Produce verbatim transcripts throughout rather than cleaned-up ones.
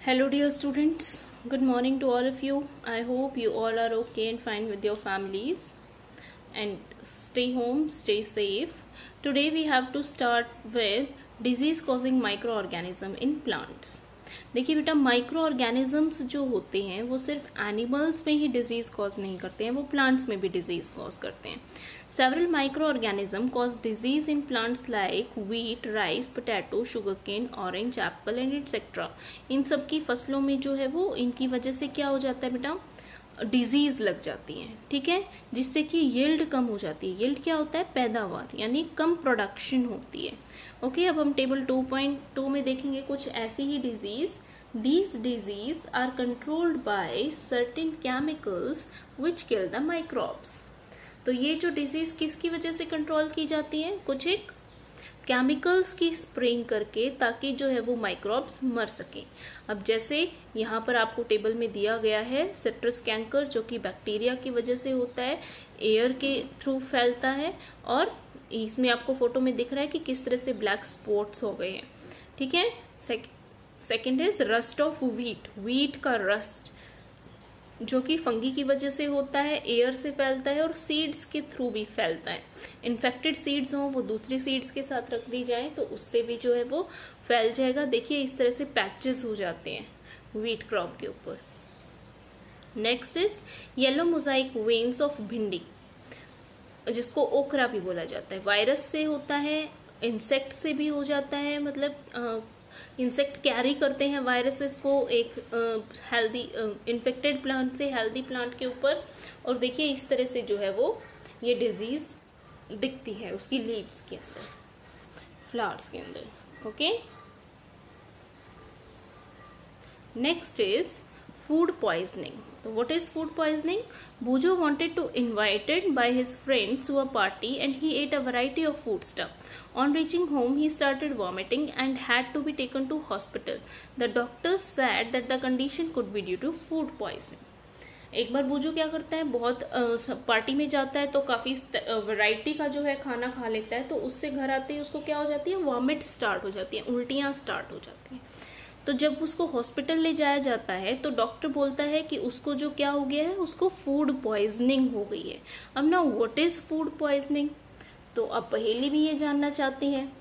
Hello, dear students. Good morning to all of you. I hope you all are okay and fine with your families. And stay home, stay safe. Today we have to start with disease causing microorganism in plants. देखिए बेटा, micro organisms जो होते हैं वो सिर्फ animals में ही disease cause नहीं करते हैं, वो प्लांट्स में भी डिजीज कॉज करते हैं. Several microorganism cause disease in plants like wheat, rice, potato, sugarcane, orange, apple and etcetera. इन सब की फसलों में जो है वो इनकी वजह से क्या हो जाता है बेटा, डिजीज लग जाती है. ठीक है, जिससे कि यील्ड कम हो जाती है. यील्ड क्या होता है, पैदावार, यानी कम प्रोडक्शन होती है. ओके okay, अब हम टेबल टू पॉइंट टू में देखेंगे कुछ ऐसी ही disease. These disease are controlled by certain chemicals which kill the microbes. तो ये जो डिजीज किसकी वजह से कंट्रोल की जाती है, कुछ एक केमिकल्स की स्प्रेइंग करके, ताकि जो है वो माइक्रोब्स मर सके. अब जैसे यहाँ पर आपको टेबल में दिया गया है सिट्रस कैंकर, जो कि बैक्टीरिया की वजह से होता है, एयर के थ्रू फैलता है, और इसमें आपको फोटो में दिख रहा है कि किस तरह से ब्लैक स्पॉट्स हो गए हैं. ठीक है. Second is rust of wheat. Wheat का रस्ट जो कि फंगी की वजह से होता है, एयर से फैलता है और सीड्स के थ्रू भी फैलता है. इन्फेक्टेड सीड्स हो वो दूसरी सीड्स के साथ रख दी जाए तो उससे भी जो है वो फैल जाएगा. देखिए इस तरह से पैचेस हो जाते हैं व्हीट क्रॉप के ऊपर. Next is yellow mosaic veins of bhindi, जिसको ओकरा भी बोला जाता है. वायरस से होता है, इंसेक्ट से भी हो जाता है, मतलब इंसेक्ट कैरी करते हैं वायरसेस को एक हेल्दी इन्फेक्टेड प्लांट से हेल्दी प्लांट के ऊपर, और देखिए इस तरह से जो है वो ये डिजीज दिखती है उसकी लीव्स के अंदर, फ्लावर्स के अंदर. Okay. Next is food poisoning. So what is food poisoning? Bujo wanted to invited by his friends to a party and he ate a variety of food stuff. On reaching home, he started vomiting and had to be taken to hospital. The doctors said that the condition could be due to food poisoning. एक बार बूजो क्या करता है, बहुत party में जाता है तो काफी वैरायटी का जो है खाना खा लेता है, तो उससे घर आते ही उसको क्या हो जाती है, वॉमिट स्टार्ट हो जाती है, उल्टियां स्टार्ट हो जाती हैं. तो जब उसको हॉस्पिटल ले जाया जाता है तो डॉक्टर बोलता है कि उसको जो क्या हो गया है, उसको फूड पॉइजनिंग हो गई है. अब ना व्हाट इज फूड पॉइजनिंग, तो अब पहेली भी ये जानना चाहती हैं.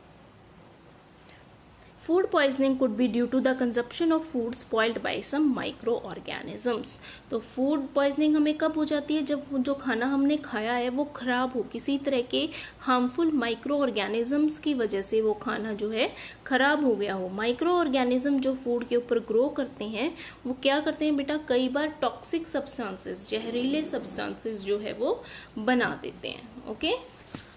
Food poisoning could be due to the consumption of food spoiled by some microorganisms. तो food poisoning हमें कब हो जाती है, जब जो खाना हमने खाया है वो खराब हो, किसी तरह के हार्मफुल माइक्रो ऑर्गेनिजम्स की वजह से वो खाना जो है खराब हो गया हो. माइक्रो ऑर्गेनिज्म जो फूड के ऊपर ग्रो करते हैं वो क्या करते हैं बेटा, कई बार टॉक्सिक सब्सटेंसेस, जहरीले सब्सटेंसेस जो है वो बना देते हैं. Okay okay?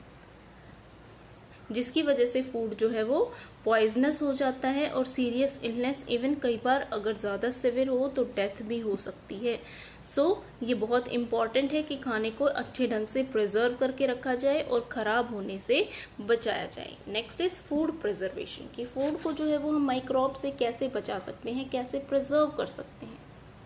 जिसकी वजह से फूड जो है वो पॉइजनस हो जाता है और सीरियस इलनेस, इवन कई बार अगर ज्यादा सिवियर हो तो डेथ भी हो सकती है. सो so, ये बहुत इंपॉर्टेंट है कि खाने को अच्छे ढंग से प्रिजर्व करके रखा जाए और खराब होने से बचाया जाए. नेक्स्ट इज फूड प्रिजर्वेशन, कि फूड को जो है वो हम माइक्रोब से कैसे बचा सकते हैं, कैसे प्रिजर्व कर सकते हैं.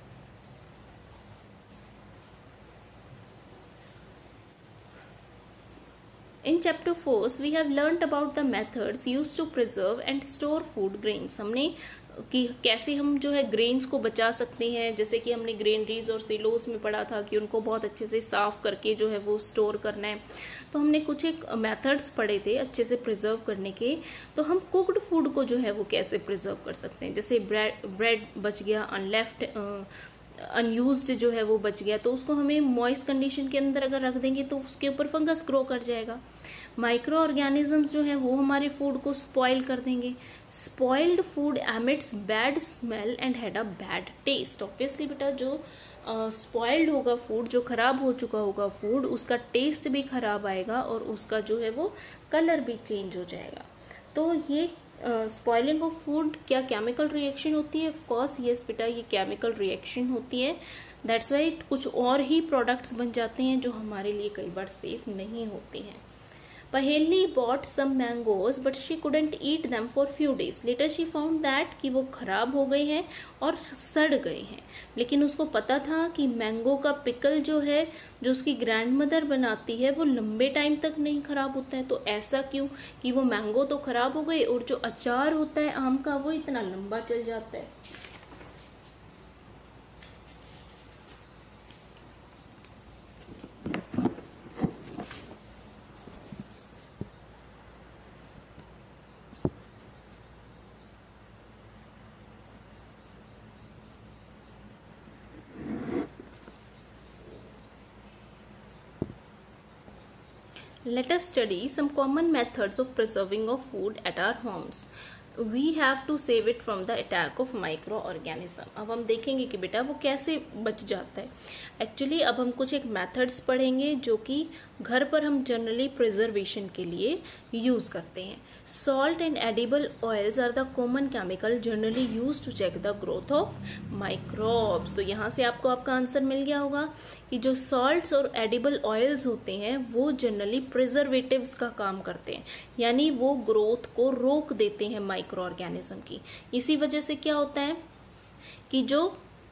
In chapter four, we have learnt about the methods used to preserve and store food grains. हमने कि कैसे हम जो है ग्रेन्स को बचा सकते हैं, जैसे कि हमने ग्रेनरीज और सिलोस में पढ़ा था कि उनको बहुत अच्छे से साफ करके जो है वो स्टोर करना है. तो हमने कुछ एक मेथड्स पढ़े थे अच्छे से प्रिजर्व करने के. तो हम कुक्ड फूड को जो है वो कैसे प्रिजर्व कर सकते हैं, जैसे ब्रेड ब्रेड बच गया, अनलेफ्ट अनयूज्ड जो है वो बच गया, तो उसको हमें मॉइस्ट कंडीशन के अंदर अगर रख देंगे तो उसके ऊपर फंगस ग्रो कर जाएगा. माइक्रो ऑर्गेनिजम्स जो है वो हमारे फूड को स्पॉइल कर देंगे. Spoiled food emits bad smell and had a bad taste. Obviously बेटा जो स्पॉइल्ड uh, होगा फूड, जो खराब हो चुका होगा फूड, उसका टेस्ट भी खराब आएगा और उसका जो है वो कलर भी चेंज हो जाएगा. तो ये स्पॉइलिंग ऑफ फूड क्या केमिकल रिएक्शन होती है? ऑफ कोर्स यस बेटा, ये केमिकल रिएक्शन होती है. दैट्स वाई कुछ और ही प्रोडक्ट्स बन जाते हैं जो हमारे लिए कई बार सेफ नहीं होते हैं. Paheli bought some mangoes but she couldn't eat them for few days. Later she found that कि वो खराब हो गए हैं और सड़ गए हैं, लेकिन उसको पता था कि मैंगो का पिकल जो है, जो उसकी ग्रैंड मदर बनाती है, वो लंबे टाइम तक नहीं खराब होता है. तो ऐसा क्यों कि वो मैंगो तो खराब हो गए और जो अचार होता है आम का वो इतना लंबा चल जाता है. Let us study some common methods of preserving of food at our homes. We have to save it from the attack of microorganism. अब हम देखेंगे कि बेटा वो कैसे बच जाता है. एक्चुअली अब हम कुछ एक मेथड्स पढ़ेंगे जो कि घर पर हम जनरली प्रिजर्वेशन के लिए यूज करते हैं. Salt and edible oils are the common chemical generally used to check the growth of microbes. तो यहाँ से आपको आपका आंसर मिल गया होगा कि जो salts और edible oils होते हैं वो जनरली प्रिजर्वेटिव्स का काम करते हैं, यानी वो ग्रोथ को रोक देते हैं माइक्रो ऑर्गेनिज्म की. इसी वजह से क्या होता है कि जो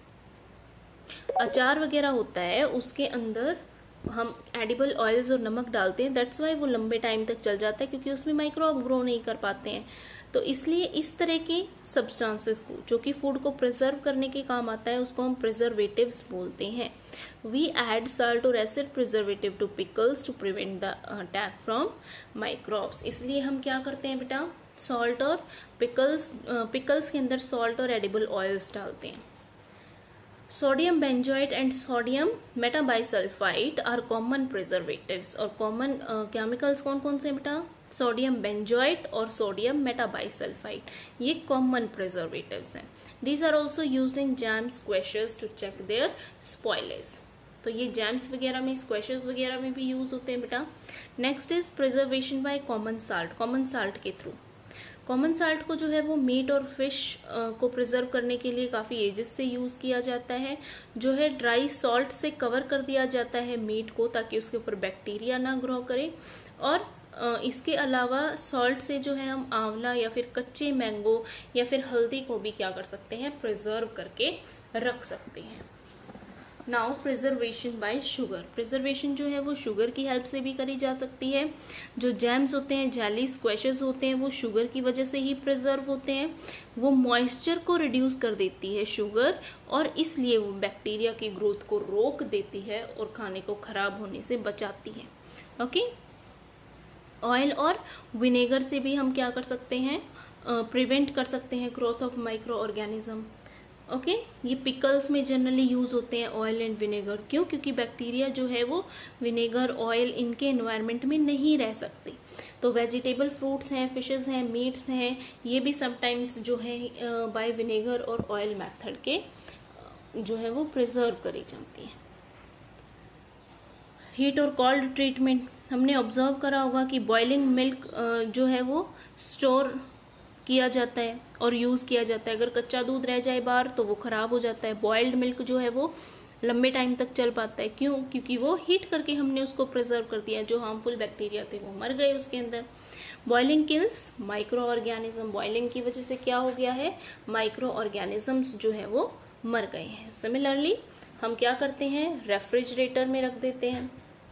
अचार वगैरह होता है उसके अंदर हम एडिबल ऑयल्स और नमक डालते हैं. दैट्स वाई वो लंबे टाइम तक चल जाता है, क्योंकि उसमें माइक्रोब ग्रो नहीं कर पाते हैं. तो इसलिए इस तरह के सब्सटेंसेस को जो कि फूड को प्रिजर्व करने के काम आता है उसको हम प्रिजर्वेटिव्स बोलते हैं. वी ऐड साल्ट और acid preservative to pickles to prevent the attack from microbes. इसलिए हम क्या करते हैं बेटा, सॉल्ट और पिकल्स पिकल्स के अंदर सॉल्ट और एडिबल ऑयल्स डालते हैं. Sodium benzoate and sodium metabisulphite are common preservatives. और कॉमन केमिकल्स कौन कौन से बेटा, सोडियम बेंजोएट और सोडियम मेटाबाइसल्फाइड, ये कॉमन प्रिजर्वेटिव्स हैं. These are also used in jams, squashes to check their spoilage. तो ये जैम्स वगैरह में, स्क्वैशेस वगैरह में भी यूज होते हैं बेटा. Next is preservation by common salt. Common salt के थ्रू, कॉमन साल्ट को जो है वो मीट और फिश को प्रिजर्व करने के लिए काफी एजेस से यूज किया जाता है. जो है ड्राई सॉल्ट से कवर कर दिया जाता है मीट को, ताकि उसके ऊपर बैक्टीरिया ना ग्रो करे. और इसके अलावा सॉल्ट से जो है हम आंवला या फिर कच्चे मैंगो या फिर हल्दी को भी क्या कर सकते हैं, प्रिजर्व करके रख सकते हैं. Now preservation by sugar. Preservation जो है वो शुगर की हेल्प से भी करी जा सकती है. जो जैम्स होते हैं, जेली, स्क्वैशेस होते हैं, वो शुगर की वजह से ही प्रिजर्व होते हैं. वो मॉइस्चर को रिड्यूस कर देती है शुगर, और इसलिए वो बैक्टीरिया की ग्रोथ को रोक देती है और खाने को खराब होने से बचाती है. ओके. ऑयल और विनेगर से भी हम क्या कर सकते हैं, प्रिवेंट कर सकते हैं growth of micro organism. Okay okay? ये पिकल्स में जनरली यूज होते हैं ऑयल एंड विनेगर. क्यों? क्योंकि बैक्टीरिया जो है वो विनेगर, ऑयल इनके एनवायरनमेंट में नहीं रह सकते. तो वेजिटेबल फ्रूट्स हैं, फिशेस हैं, मीट्स हैं, ये भी समटाइम्स जो है बाय विनेगर और ऑयल मेथड के जो है वो प्रिजर्व करी जाती है. हीट और कोल्ड ट्रीटमेंट. हमने ऑब्जर्व करा होगा कि बॉइलिंग मिल्क जो है वो स्टोर किया जाता है और यूज किया जाता है. अगर कच्चा दूध रह जाए बाहर तो वो खराब हो जाता है. बॉइल्ड मिल्क जो है वो लंबे टाइम तक चल पाता है. क्यों? क्योंकि वो हीट करके हमने उसको प्रिजर्व कर दिया. जो हार्मफुल बैक्टीरिया थे वो मर गए उसके अंदर. Boiling kills micro organism. Boiling की वजह से क्या हो गया है, माइक्रो ऑर्गेनिजम्स जो है वो मर गए हैं. सिमिलरली हम क्या करते हैं, रेफ्रिजरेटर में रख देते हैं,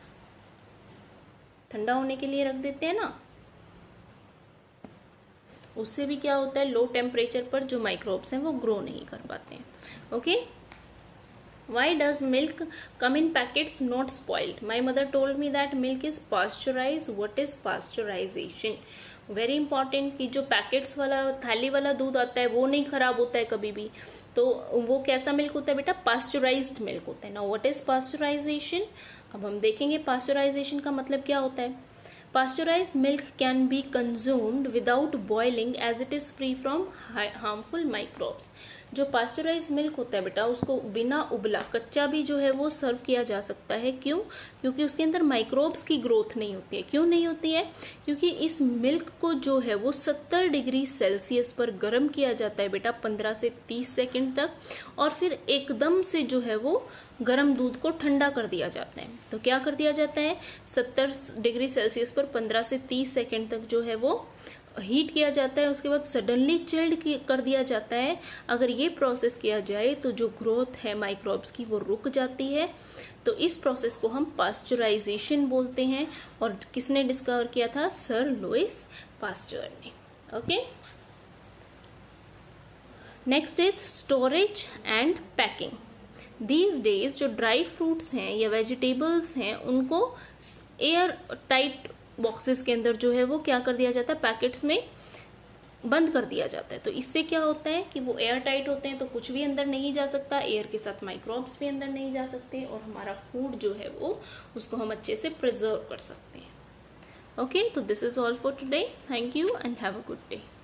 ठंडा होने के लिए रख देते हैं ना. उससे भी क्या होता है, लो टेम्परेचर पर जो माइक्रोब्स हैं वो ग्रो नहीं कर पाते हैं. Okay. Why does milk come in packets not spoiled. My mother told me that milk is pasteurise. What is pasteurisation? Very important कि जो पैकेट्स वाला, थैली वाला दूध आता है वो नहीं खराब होता है कभी भी. तो वो कैसा मिल्क होता है बेटा, पास्चराइज्ड मिल्क होता है. Now what is pasteurisation? अब हम देखेंगे पास्चराइजेशन का मतलब क्या होता है. Pasteurized milk can be consumed without boiling as it is free from harmful microbes. जो पास्चराइज मिल्क होता है बेटा उसको बिना उबला, कच्चा भी जो है वो सर्व किया जा सकता है. क्यों? क्योंकि उसके अंदर माइक्रोब्स की ग्रोथ नहीं होती है. क्यों नहीं होती है? क्योंकि इस मिल्क को जो है वो सत्तर डिग्री सेल्सियस पर गर्म किया जाता है बेटा पंद्रह से तीस सेकंड तक, और फिर एकदम से जो है वो गर्म दूध को ठंडा कर दिया जाता है. तो क्या कर दिया जाता है, सत्तर डिग्री सेल्सियस पर पंद्रह से तीस सेकंड तक जो है वो हीट किया जाता है. उसके बाद सडनली चिल्ड कर दिया जाता है. अगर ये प्रोसेस किया जाए तो जो ग्रोथ है माइक्रोब्स की वो रुक जाती है. तो इस प्रोसेस को हम पास्चराइजेशन बोलते हैं. और किसने डिस्कवर किया था, सर लुइस पास्चर ने. Okay. Next is storage and packing. These days जो ड्राई फ्रूट्स हैं या वेजिटेबल्स हैं उनको एयर टाइट बॉक्सेस के अंदर जो है वो क्या कर दिया जाता है, पैकेट्स में बंद कर दिया जाता है. तो इससे क्या होता है कि वो एयर टाइट होते हैं तो कुछ भी अंदर नहीं जा सकता, एयर के साथ माइक्रोब्स भी अंदर नहीं जा सकते, और हमारा फूड जो है वो उसको हम अच्छे से प्रिजर्व कर सकते हैं. Okay, so this is all for today. Thank you and have a good day.